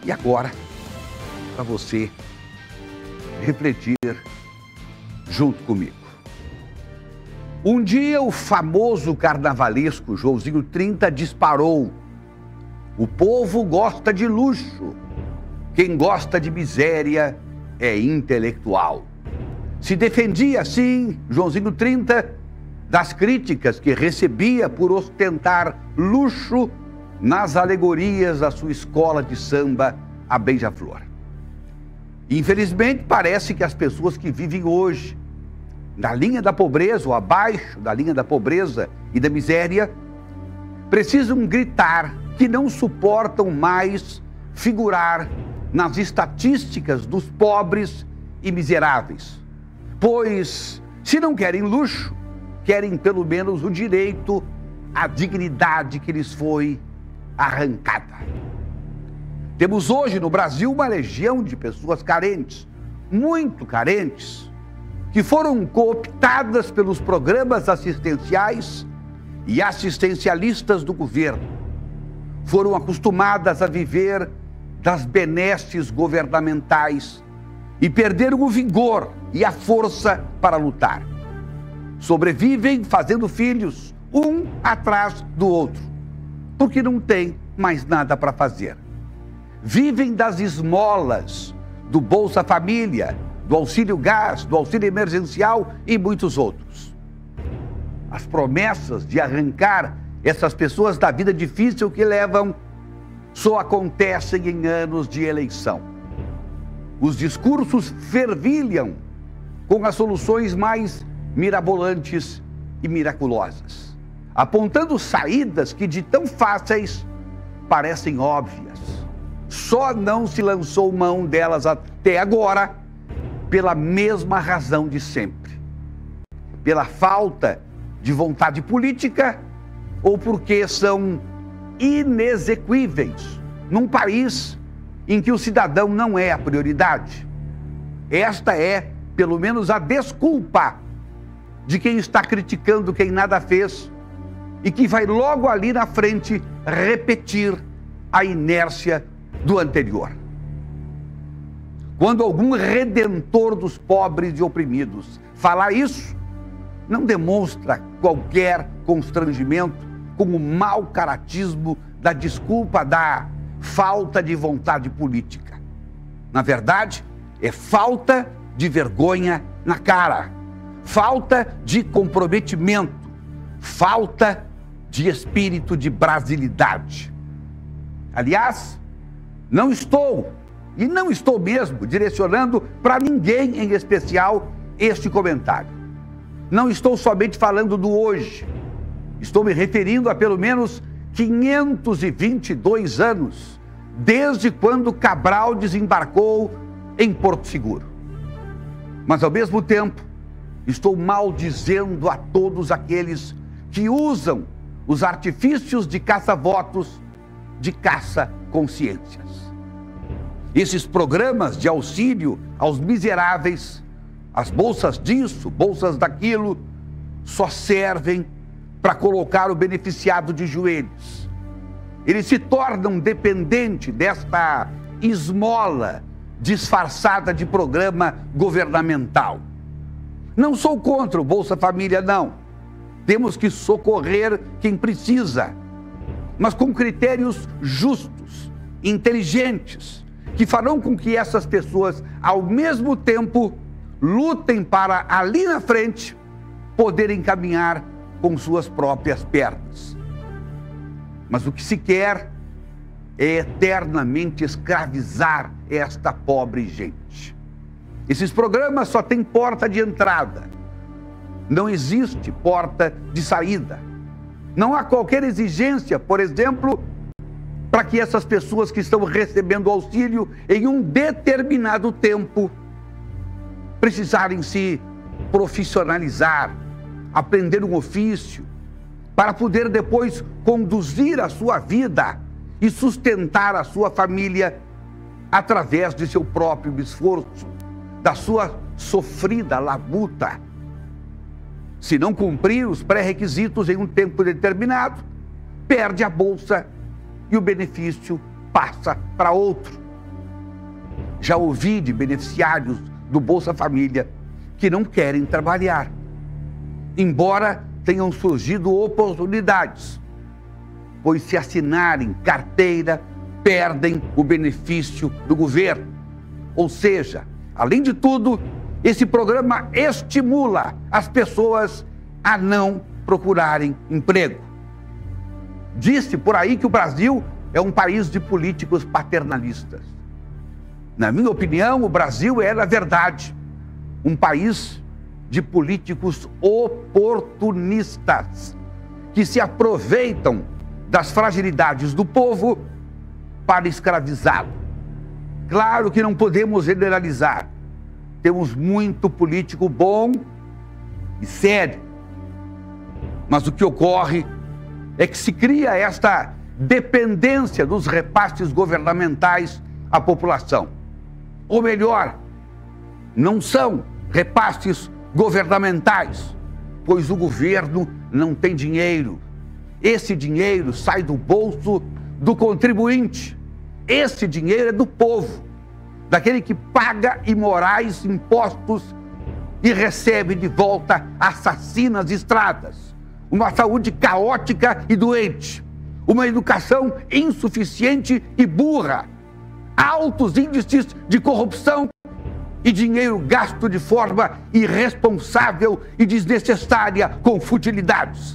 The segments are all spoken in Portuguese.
E agora, para você refletir junto comigo. Um dia o famoso carnavalesco Joãozinho 30 disparou: o povo gosta de luxo, quem gosta de miséria é intelectual. Se defendia, assim, Joãozinho 30, das críticas que recebia por ostentar luxo nas alegorias da sua escola de samba, a Beija-Flor. Infelizmente, parece que as pessoas que vivem hoje na linha da pobreza ou abaixo da linha da pobreza e da miséria precisam gritar que não suportam mais figurar nas estatísticas dos pobres e miseráveis. Pois, se não querem luxo, querem pelo menos o direito à dignidade que lhes foi arrancada. Temos hoje no Brasil uma legião de pessoas carentes, muito carentes, que foram cooptadas pelos programas assistenciais e assistencialistas do governo. Foram acostumadas a viver das benesses governamentais e perderam o vigor e a força para lutar. Sobrevivem fazendo filhos, um atrás do outro, porque não tem mais nada para fazer. Vivem das esmolas do Bolsa Família, do auxílio gás, do auxílio emergencial e muitos outros. As promessas de arrancar essas pessoas da vida difícil que levam só acontecem em anos de eleição. Os discursos fervilham com as soluções mais mirabolantes e miraculosas, apontando saídas que de tão fáceis parecem óbvias. Só não se lançou mão delas até agora pela mesma razão de sempre. Pela falta de vontade política ou porque são inexequíveis num país em que o cidadão não é a prioridade. Esta é, pelo menos, a desculpa de quem está criticando quem nada fez e que vai logo ali na frente repetir a inércia do anterior. Quando algum redentor dos pobres e oprimidos falar isso, não demonstra qualquer constrangimento com o mau caratismo da desculpa da falta de vontade política. Na verdade, é falta de vergonha na cara, falta de comprometimento, falta de espírito de brasilidade. Aliás, não estou mesmo direcionando para ninguém em especial este comentário. Não estou somente falando do hoje. Estou me referindo a pelo menos 522 anos, desde quando Cabral desembarcou em Porto Seguro. Mas, ao mesmo tempo, estou maldizendo a todos aqueles que usam os artifícios de caça-votos, de caça-consciências. Esses programas de auxílio aos miseráveis, as bolsas disso, bolsas daquilo, só servem para colocar o beneficiado de joelhos. Eles se tornam dependentes desta esmola disfarçada de programa governamental. Não sou contra o Bolsa Família, não. Temos que socorrer quem precisa, mas com critérios justos, inteligentes, que farão com que essas pessoas, ao mesmo tempo, lutem para, ali na frente, poderem caminhar com suas próprias pernas. Mas o que se quer é eternamente escravizar esta pobre gente. Esses programas só têm porta de entrada. Não existe porta de saída. Não há qualquer exigência, por exemplo, para que essas pessoas que estão recebendo auxílio em um determinado tempo precisarem se profissionalizar, aprender um ofício, para poder depois conduzir a sua vida e sustentar a sua família através de seu próprio esforço, da sua sofrida labuta. Se não cumprir os pré-requisitos em um tempo determinado, perde a bolsa e o benefício passa para outro. Já ouvi de beneficiários do Bolsa Família que não querem trabalhar, embora tenham surgido oportunidades, pois se assinarem carteira, perdem o benefício do governo. Ou seja, além de tudo, esse programa estimula as pessoas a não procurarem emprego. Disse por aí que o Brasil é um país de políticos paternalistas. Na minha opinião, o Brasil é, na verdade, um país de políticos oportunistas, que se aproveitam das fragilidades do povo para escravizá-lo. Claro que não podemos generalizar. Temos muito político bom e sério. Mas o que ocorre é que se cria esta dependência dos repasses governamentais à população. Ou melhor, não são repasses governamentais, pois o governo não tem dinheiro. Esse dinheiro sai do bolso do contribuinte. Esse dinheiro é do povo, daquele que paga imorais impostos e recebe de volta assassinas estradas, uma saúde caótica e doente, uma educação insuficiente e burra, altos índices de corrupção e dinheiro gasto de forma irresponsável e desnecessária com futilidades.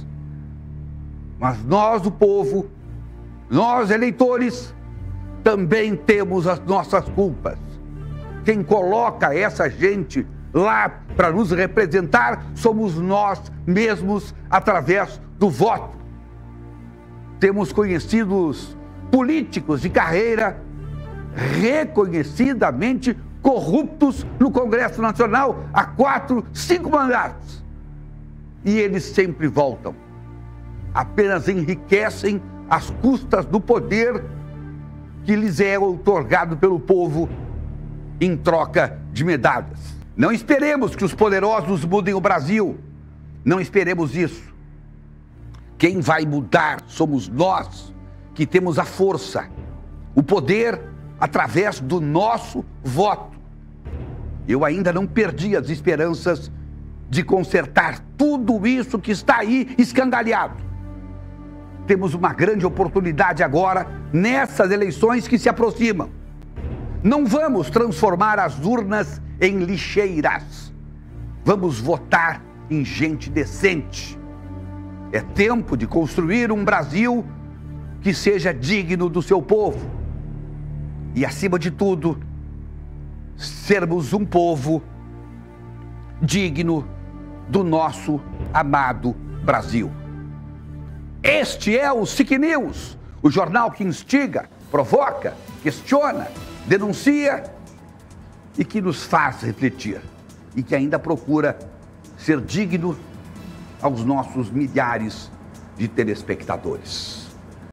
Mas nós, o povo, nós, eleitores, também temos as nossas culpas. Quem coloca essa gente lá para nos representar somos nós mesmos através do voto. Temos conhecidos políticos de carreira reconhecidamente corruptos no Congresso Nacional há 4, 5 mandatos. E eles sempre voltam. Apenas enriquecem às custas do poder que lhes é outorgado pelo povo em troca de medalhas. Não esperemos que os poderosos mudem o Brasil. Não esperemos isso. Quem vai mudar somos nós, que temos a força, o poder através do nosso voto. Eu ainda não perdi as esperanças de consertar tudo isso que está aí escangalhado. Temos uma grande oportunidade agora nessas eleições que se aproximam. Não vamos transformar as urnas em lixeiras. Vamos votar em gente decente. É tempo de construir um Brasil que seja digno do seu povo. E, acima de tudo, sermos um povo digno do nosso amado Brasil. Este é o SIC News, o jornal que instiga, provoca, questiona, denuncia e que nos faz refletir. E que ainda procura ser digno aos nossos milhares de telespectadores.